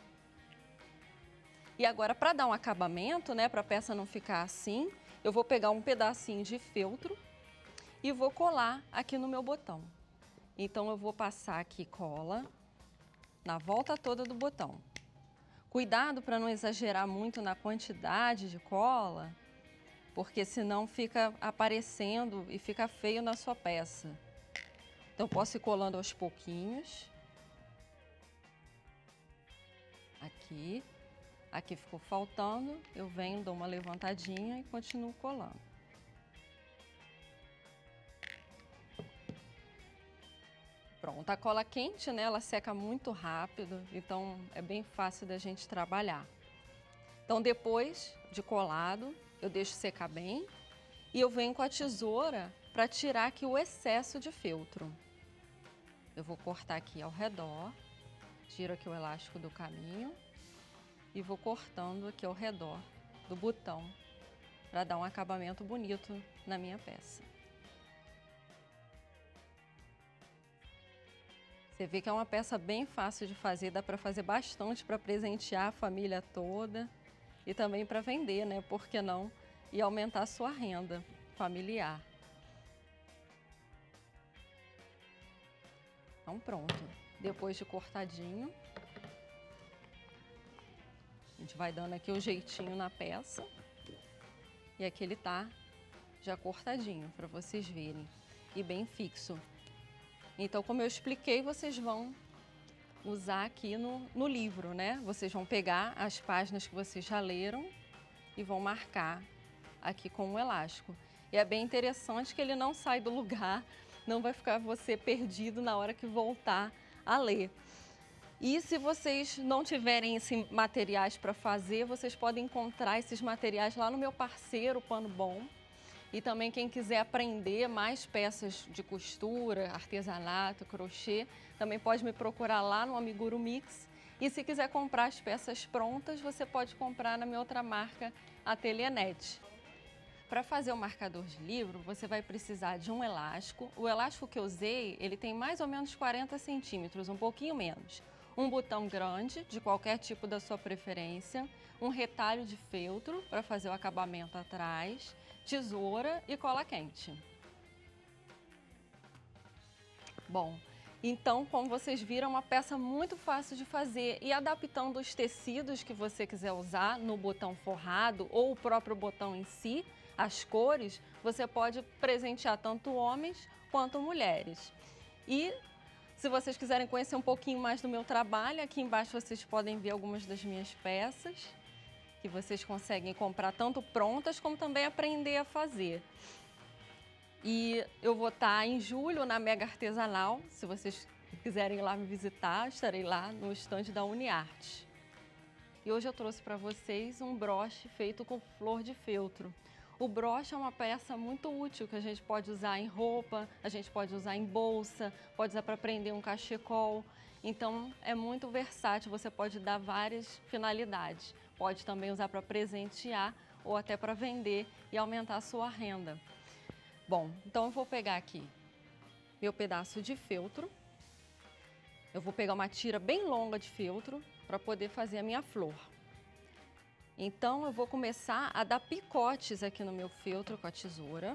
E agora para dar um acabamento, né, para a peça não ficar assim, eu vou pegar um pedacinho de feltro e vou colar aqui no meu botão. Então eu vou passar aqui cola na volta toda do botão. Cuidado para não exagerar muito na quantidade de cola, porque senão fica aparecendo e fica feio na sua peça. Então eu posso ir colando aos pouquinhos. Aqui, aqui ficou faltando, eu venho, dou uma levantadinha e continuo colando. Pronto, a cola quente, né, ela seca muito rápido, então é bem fácil da gente trabalhar. Então depois de colado, eu deixo secar bem e eu venho com a tesoura para tirar aqui o excesso de feltro. Eu vou cortar aqui ao redor, tiro aqui o elástico do caminho e vou cortando aqui ao redor do botão para dar um acabamento bonito na minha peça. Você vê que é uma peça bem fácil de fazer, dá para fazer bastante para presentear a família toda e também para vender, né? Por que não? E aumentar a sua renda familiar. Então pronto, depois de cortadinho, a gente vai dando aqui o jeitinho na peça e aqui ele tá já cortadinho para vocês verem e bem fixo. Então, como eu expliquei, vocês vão usar aqui no, no livro, né? Vocês vão pegar as páginas que vocês já leram e vão marcar aqui com um elástico. E é bem interessante que ele não sai do lugar, não vai ficar você perdido na hora que voltar a ler. E se vocês não tiverem esses materiais para fazer, vocês podem encontrar esses materiais lá no meu parceiro Pano Bom. E também quem quiser aprender mais peças de costura, artesanato, crochê, também pode me procurar lá no Amiguru Mix. E se quiser comprar as peças prontas, você pode comprar na minha outra marca, Ateliê Net. Para fazer o marcador de livro, você vai precisar de um elástico. O elástico que eu usei, ele tem mais ou menos quarenta centímetros, um pouquinho menos. Um botão grande, de qualquer tipo da sua preferência. Um retalho de feltro para fazer o acabamento atrás. Tesoura e cola quente. Bom, então, como vocês viram, é uma peça muito fácil de fazer e adaptando os tecidos que você quiser usar no botão forrado ou o próprio botão em si, as cores, você pode presentear tanto homens quanto mulheres. E se vocês quiserem conhecer um pouquinho mais do meu trabalho, aqui embaixo vocês podem ver algumas das minhas peças que vocês conseguem comprar tanto prontas como também aprender a fazer. E eu vou estar em julho na Mega Artesanal, se vocês quiserem ir lá me visitar, estarei lá no estande da Uniarte. E hoje eu trouxe para vocês um broche feito com flor de feltro. O broche é uma peça muito útil que a gente pode usar em roupa, a gente pode usar em bolsa, pode usar para prender um cachecol. Então, é muito versátil, você pode dar várias finalidades. Pode também usar para presentear ou até para vender e aumentar a sua renda. Bom, então eu vou pegar aqui meu pedaço de feltro. Eu vou pegar uma tira bem longa de feltro para poder fazer a minha flor. Então, eu vou começar a dar picotes aqui no meu feltro com a tesoura.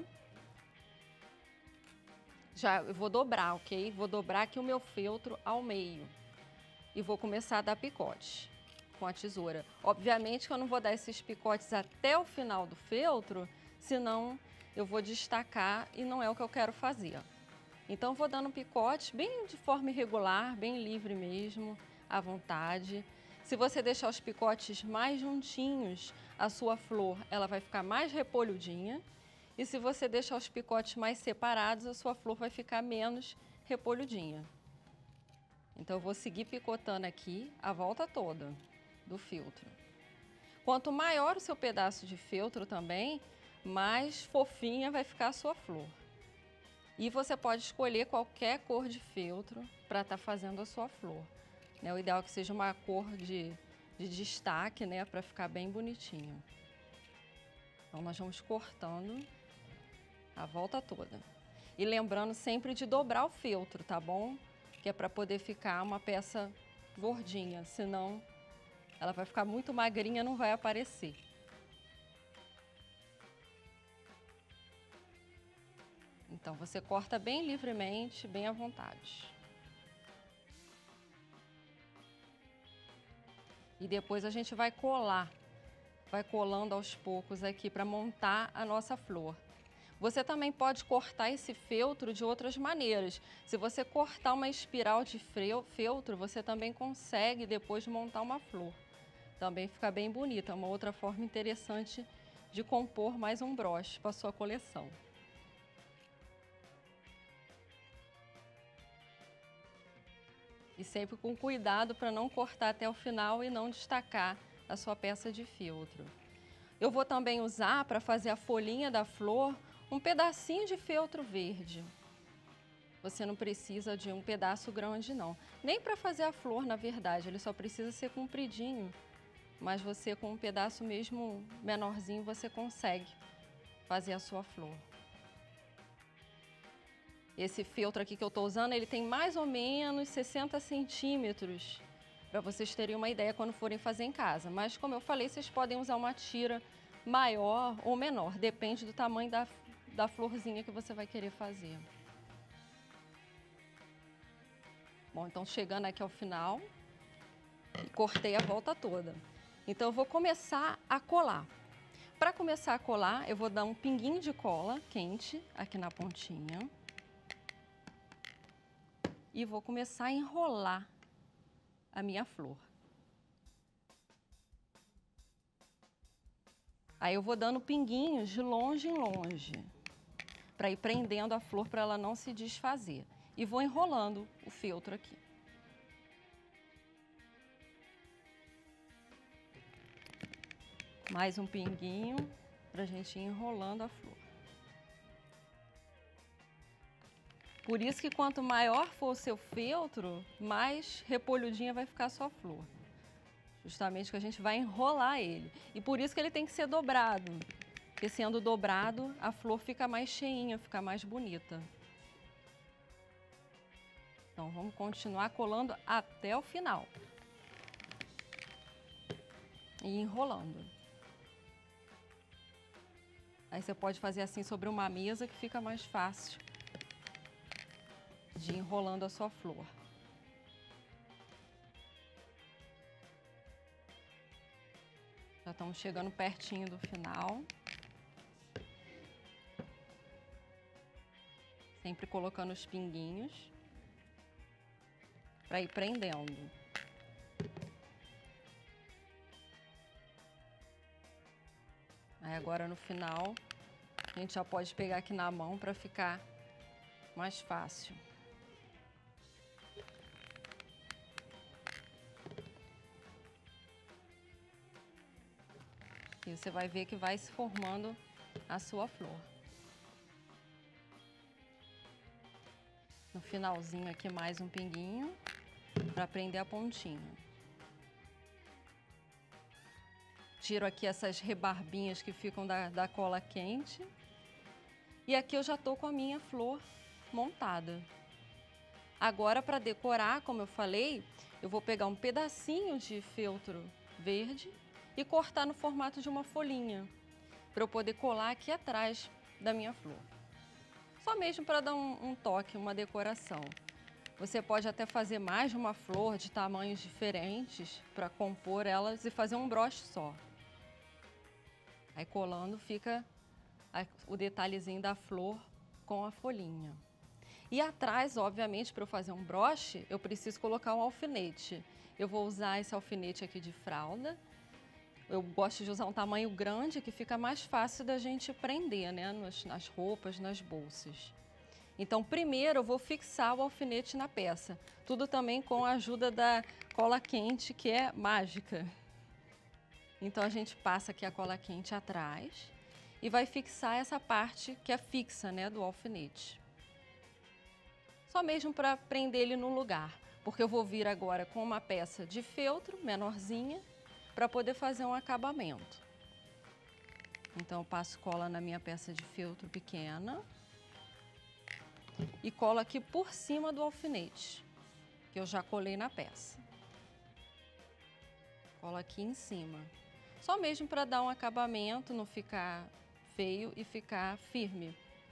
Já eu vou dobrar, ok? Vou dobrar aqui o meu feltro ao meio. E vou começar a dar picote com a tesoura. Obviamente que eu não vou dar esses picotes até o final do feltro, senão eu vou destacar e não é o que eu quero fazer. Então, eu vou dando picote bem de forma irregular, bem livre mesmo, à vontade. Se você deixar os picotes mais juntinhos, a sua flor ela vai ficar mais repolhudinha. E se você deixar os picotes mais separados, a sua flor vai ficar menos repolhudinha. Então, eu vou seguir picotando aqui a volta toda do feltro. Quanto maior o seu pedaço de feltro também, mais fofinha vai ficar a sua flor. E você pode escolher qualquer cor de feltro para estar fazendo a sua flor. O ideal é que seja uma cor de, de destaque, né, para ficar bem bonitinho. Então, nós vamos cortando a volta toda. E lembrando sempre de dobrar o feltro, tá bom? Que é para poder ficar uma peça gordinha, senão ela vai ficar muito magrinha, não vai aparecer. Então, você corta bem livremente, bem à vontade. E depois a gente vai colar, vai colando aos poucos aqui para montar a nossa flor. Você também pode cortar esse feltro de outras maneiras. Se você cortar uma espiral de feltro, você também consegue depois montar uma flor. Também fica bem bonita, é uma outra forma interessante de compor mais um broche para a sua coleção. E sempre com cuidado para não cortar até o final e não destacar a sua peça de feltro. Eu vou também usar, para fazer a folhinha da flor, um pedacinho de feltro verde. Você não precisa de um pedaço grande, não. Nem para fazer a flor, na verdade, ele só precisa ser compridinho. Mas você, com um pedaço mesmo menorzinho, você consegue fazer a sua flor. Esse feltro aqui que eu estou usando, ele tem mais ou menos sessenta centímetros, para vocês terem uma ideia quando forem fazer em casa. Mas, como eu falei, vocês podem usar uma tira maior ou menor, depende do tamanho da, da florzinha que você vai querer fazer. Bom, então chegando aqui ao final, cortei a volta toda. Então, eu vou começar a colar. Para começar a colar, eu vou dar um pinguinho de cola quente aqui na pontinha. E vou começar a enrolar a minha flor. Aí eu vou dando pinguinhos de longe em longe, para ir prendendo a flor para ela não se desfazer. E vou enrolando o feltro aqui. Mais um pinguinho para a gente ir enrolando a flor. Por isso que quanto maior for o seu feltro, mais repolhudinha vai ficar a sua flor. Justamente que a gente vai enrolar ele. E por isso que ele tem que ser dobrado. Porque sendo dobrado, a flor fica mais cheinha, fica mais bonita. Então, vamos continuar colando até o final. E enrolando. Aí você pode fazer assim sobre uma mesa que fica mais fácil de ir enrolando a sua flor. Já estamos chegando pertinho do final. Sempre colocando os pinguinhos para ir prendendo. Aí agora no final, a gente já pode pegar aqui na mão para ficar mais fácil. E você vai ver que vai se formando a sua flor. No finalzinho aqui mais um pinguinho para prender a pontinha. Tiro aqui essas rebarbinhas que ficam da, da cola quente. E aqui eu já tô com a minha flor montada. Agora, para decorar, como eu falei, eu vou pegar um pedacinho de feltro verde e cortar no formato de uma folhinha, para eu poder colar aqui atrás da minha flor. Só mesmo para dar um, um toque, uma decoração. Você pode até fazer mais de uma flor de tamanhos diferentes para compor elas e fazer um broche só. Aí colando fica a, o detalhezinho da flor com a folhinha. E atrás, obviamente, para eu fazer um broche, eu preciso colocar um alfinete. Eu vou usar esse alfinete aqui de fralda. Eu gosto de usar um tamanho grande que fica mais fácil da gente prender, né, nas, nas roupas, nas bolsas. Então, primeiro eu vou fixar o alfinete na peça. Tudo também com a ajuda da cola quente, que é mágica. Então, a gente passa aqui a cola quente atrás e vai fixar essa parte que é fixa, né, do alfinete. Só mesmo para prender ele no lugar, porque eu vou vir agora com uma peça de feltro menorzinha para poder fazer um acabamento. Então, eu passo cola na minha peça de feltro pequena e colo aqui por cima do alfinete, que eu já colei na peça. Colo aqui em cima. Só mesmo para dar um acabamento, não ficar feio e ficar firme.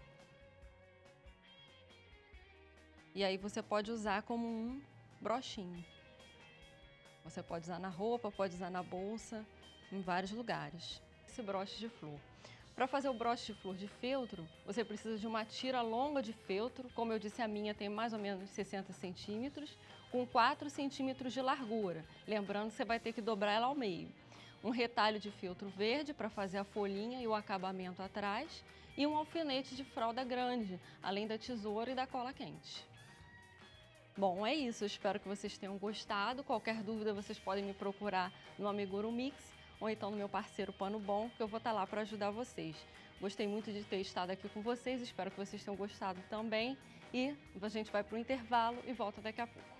E aí você pode usar como um brochinho. Você pode usar na roupa, pode usar na bolsa, em vários lugares. Esse broche de flor. Para fazer o broche de flor de feltro, você precisa de uma tira longa de feltro. Como eu disse, a minha tem mais ou menos sessenta centímetros, com quatro centímetros de largura. Lembrando que você vai ter que dobrar ela ao meio. Um retalho de feltro verde para fazer a folhinha e o acabamento atrás. E um alfinete de fralda grande, além da tesoura e da cola quente. Bom, é isso. Eu espero que vocês tenham gostado. Qualquer dúvida, vocês podem me procurar no Amiguru Mix ou então no meu parceiro Pano Bom, que eu vou estar lá para ajudar vocês. Gostei muito de ter estado aqui com vocês. Espero que vocês tenham gostado também. E a gente vai para o intervalo e volta daqui a pouco.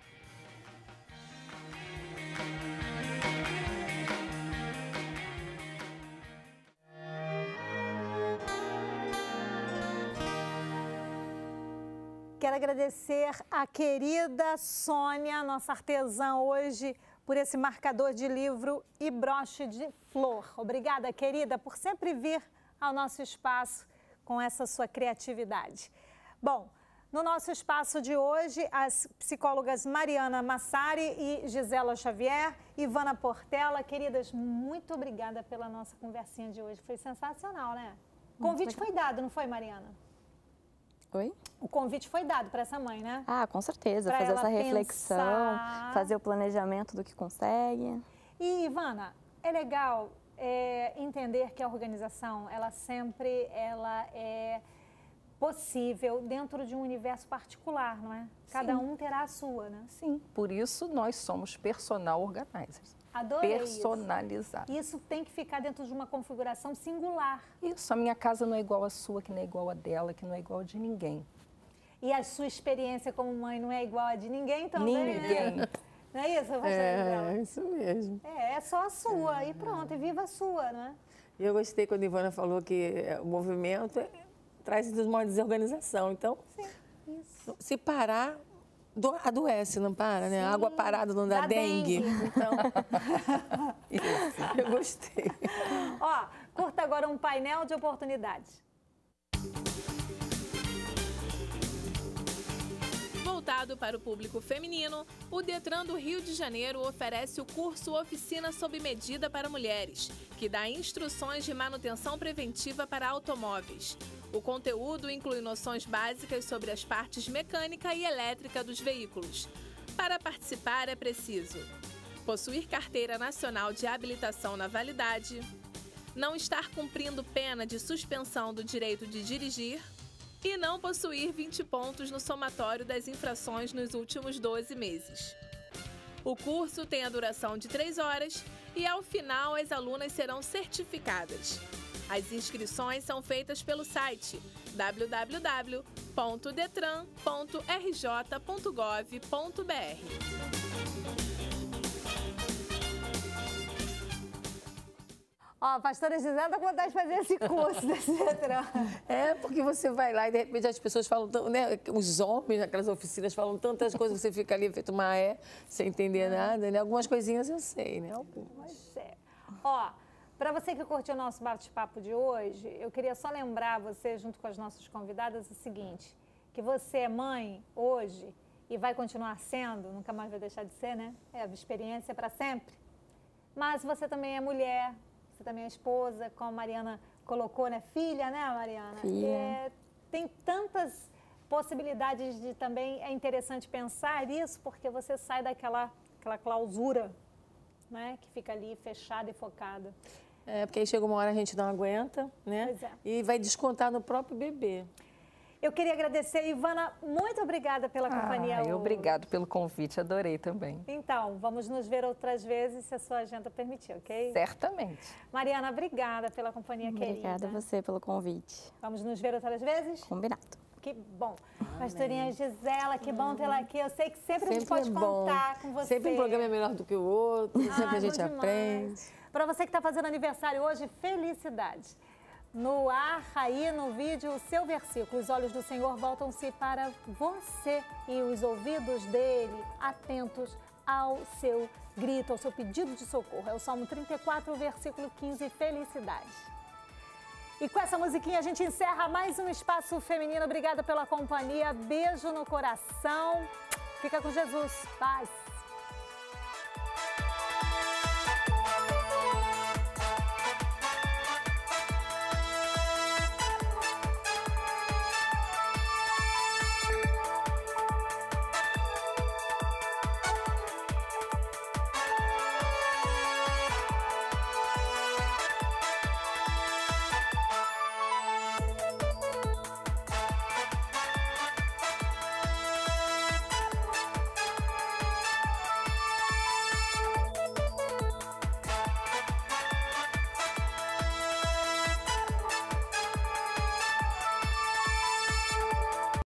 Quero agradecer a querida Sônia, nossa artesã hoje, por esse marcador de livro e broche de flor. Obrigada, querida, por sempre vir ao nosso espaço com essa sua criatividade. Bom, no nosso espaço de hoje, as psicólogas Mariana Massari e Gisela Xavier, Ivana Portela. Queridas, muito obrigada pela nossa conversinha de hoje. Foi sensacional, né? O convite foi dado, não foi, Mariana? Oi? O convite foi dado para essa mãe, né? Ah, com certeza. Pra fazer ela essa reflexão, pensar. fazer o planejamento do que consegue. E, Ivana, é legal é, entender que a organização, ela sempre ela é possível dentro de um universo particular, não é? Cada Sim. um terá a sua, né? Sim, por isso nós somos personal organizers. Adorei Personalizar. isso. Isso tem que ficar dentro de uma configuração singular. Isso, a minha casa não é igual à sua, que não é igual a dela, que não é igual a de ninguém. E a sua experiência como mãe não é igual a de ninguém também, Ninguém. né? Não é isso, pastor É, Gisela? isso mesmo. É, é só a sua e pronto, e viva a sua, né? E eu gostei quando a Ivana falou que o movimento é, traz uma desorganização. Então, Sim, isso. se parar, do, adoece, não para, né? A água parada não dá, Dá dengue. dengue. Então, isso, eu gostei. Ó, curta agora um painel de oportunidades. Voltado para o público feminino, o Detran do Rio de Janeiro oferece o curso Oficina Sob Medida para Mulheres, que dá instruções de manutenção preventiva para automóveis. O conteúdo inclui noções básicas sobre as partes mecânica e elétrica dos veículos. Para participar é preciso possuir carteira nacional de habilitação na validade, não estar cumprindo pena de suspensão do direito de dirigir e não possuir vinte pontos no somatório das infrações nos últimos doze meses. O curso tem a duração de três horas e, ao final, as alunas serão certificadas. As inscrições são feitas pelo site w w w ponto detran ponto r j ponto gov ponto b r. Ó, a pastora Gisela tá com vontade de fazer esse curso desse Detran. É, porque você vai lá e de repente as pessoas falam, né? Os homens naquelas oficinas falam tantas coisas, você fica ali feito uma é, sem entender nada, né? Algumas coisinhas eu sei, né? Algumas. É. Ó, para você que curtiu o nosso bate-papo de hoje, eu queria só lembrar você, junto com as nossas convidadas, o seguinte, que você é mãe hoje e vai continuar sendo, nunca mais vai deixar de ser, né? É uma experiência para sempre. Mas você também é mulher, você também é esposa, como a Mariana colocou, né? Filha, né, Mariana? Filha. É, tem tantas possibilidades de também, é interessante pensar isso, porque você sai daquela aquela clausura, né? Que fica ali fechada e focada. É, porque aí chega uma hora a gente não aguenta, né? Pois é. E vai descontar no próprio bebê. Eu queria agradecer, Ivana, muito obrigada pela companhia Ah, hoje. obrigado pelo convite, adorei também. Então, vamos nos ver outras vezes, se a sua agenda permitir, ok? Certamente. Mariana, obrigada pela companhia Obrigada querida. a você pelo convite. Vamos nos ver outras vezes? Combinado. Que bom. Pastorinha Gisela, que bom tê-la aqui. Eu sei que sempre, a gente Sempre pode é bom. contar com você. Sempre um programa é melhor do que o outro, sempre Ai, a gente bom demais. aprende. Para você que está fazendo aniversário hoje, felicidades. No ar, aí no vídeo, o seu versículo. Os olhos do Senhor voltam-se para você e os ouvidos dele atentos ao seu grito, ao seu pedido de socorro. É o Salmo trinta e quatro, versículo quinze, felicidades. E com essa musiquinha a gente encerra mais um Espaço Feminino. Obrigada pela companhia. Beijo no coração. Fica com Jesus. Paz.